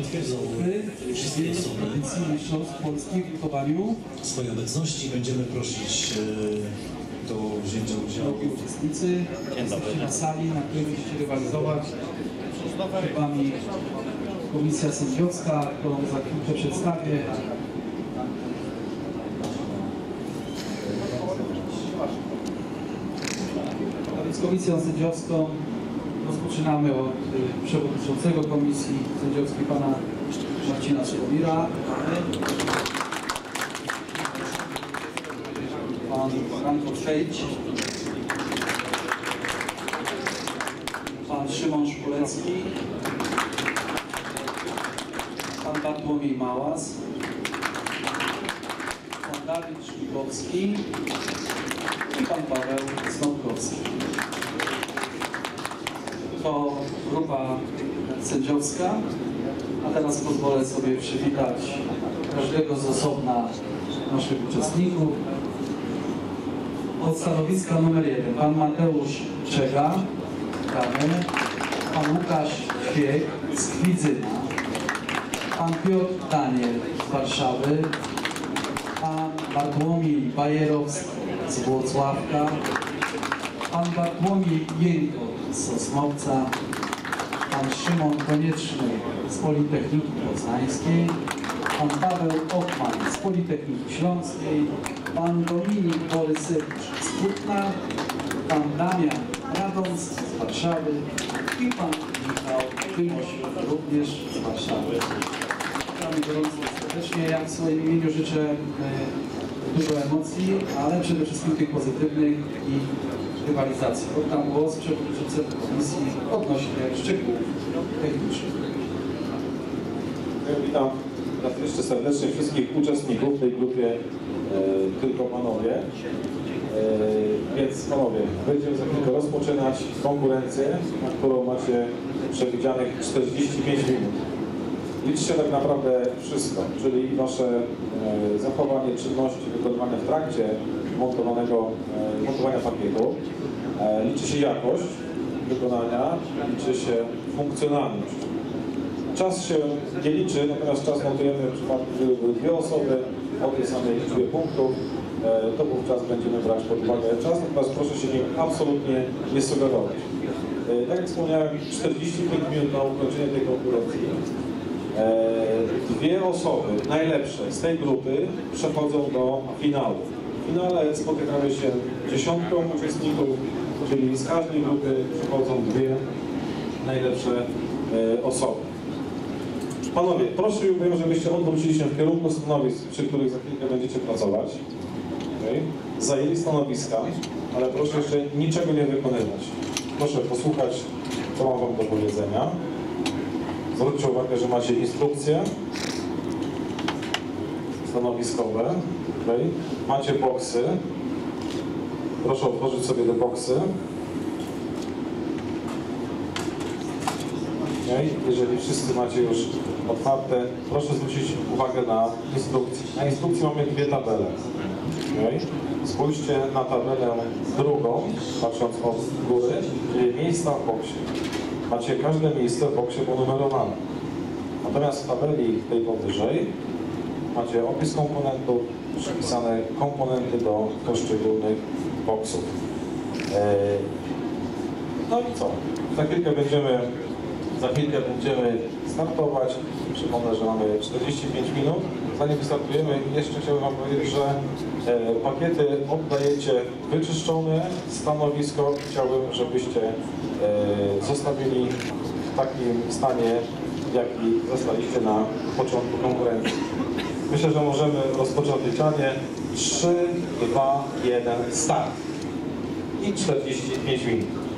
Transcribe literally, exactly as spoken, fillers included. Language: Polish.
potwierdzą wszystkie osoby edycji Mistrzostw Polski w wikowaniu swojej obecności. Będziemy prosić do wzięcia udziału uczestnicy. Jesteście na sali, na której będziecie rywalizować. Przed Wami komisja sędziowska, którą za chwilkę przedstawię. A więc komisją sędziowską rozpoczynamy od y, przewodniczącego komisji sędziowskiej pana Marcina Słowira. Pan Franko Trzejdź. Pan Szymon Szkulecki. Pan Bartłomiej Małas. Pan Dawid Szpikowski i pan Paweł Snopkowski. To grupa sędziowska, a teraz pozwolę sobie przywitać każdego z osobna naszych uczestników. Od stanowiska numer jeden pan Mateusz Czega, witamy. Pan Łukasz Świek z Kwidzyna, pan Piotr Daniel z Warszawy, pan Bartłomiej Bajerowski z Włocławka, pan Bartłomiej Jęko z Sosnowca, pan Szymon Konieczny z Politechniki Poznańskiej, pan Paweł Ochman z Politechniki Śląskiej, pan Dominik Borysewicz z Kutna, pan Damian Radomsk z Warszawy i pan Michał Tymosiuk również z Warszawy. Witamy gorąco serdecznie. Ja w swoim imieniu życzę e, dużo emocji, ale przede wszystkim tych pozytywnych i rywalizacji. Oddam głos przewodniczącemu komisji odnośnie szczegółów technicznych. Ja witam raz jeszcze serdecznie wszystkich uczestników w tej grupie, e, tylko panowie. E, więc panowie, będziemy za chwilkę rozpoczynać konkurencję, na którą macie przewidzianych czterdzieści pięć minut. Liczcie tak naprawdę wszystko, czyli wasze e, zachowanie czynności wykonywane w trakcie montowanego, e, montowania pakietu. E, liczy się jakość wykonania, liczy się funkcjonalność. Czas się nie liczy, natomiast czas notujemy w przypadku, gdyby były dwie osoby o tej samej liczbie punktów, e, to wówczas będziemy brać pod uwagę czas, natomiast proszę się nim absolutnie nie sugerować. E, tak jak wspomniałem, czterdzieści pięć minut na ukończenie tej konkurencji. E, dwie osoby najlepsze z tej grupy przechodzą do finału. W finale spotykamy się dziesiątką uczestników, czyli z każdej grupy przechodzą dwie najlepsze e, osoby. Panowie, prosiłbym, żebyście odwrócili się w kierunku stanowisk, przy których za chwilkę będziecie pracować. Okay. Zajęli stanowiska, ale proszę jeszcze niczego nie wykonywać. Proszę posłuchać, co mam wam do powiedzenia. Zwróćcie uwagę, że macie instrukcje stanowiskowe. Okay. Macie boksy. Proszę otworzyć sobie te boksy. Okay. Jeżeli wszyscy macie już otwarte, proszę zwrócić uwagę na instrukcję. Na instrukcji mamy dwie tabele. Okay. Spójrzcie na tabelę drugą, patrząc od góry, czyli miejsca w boksie. Macie każde miejsce w boksie ponumerowane. Natomiast w tabeli tej powyżej macie opis komponentów, przypisane komponenty do poszczególnych boksów. No i co? Za chwilkę będziemy Za chwilkę będziemy startować. Przypomnę, że mamy czterdzieści pięć minut. Zanim wystartujemy, jeszcze chciałbym wam powiedzieć, że e, pakiety oddajecie wyczyszczone. Stanowisko chciałbym, żebyście e, zostawili w takim stanie, w jaki zostaliście na początku konkurencji. Myślę, że możemy rozpocząć liczanie. trzy, dwa, jeden, start. I czterdzieści pięć minut.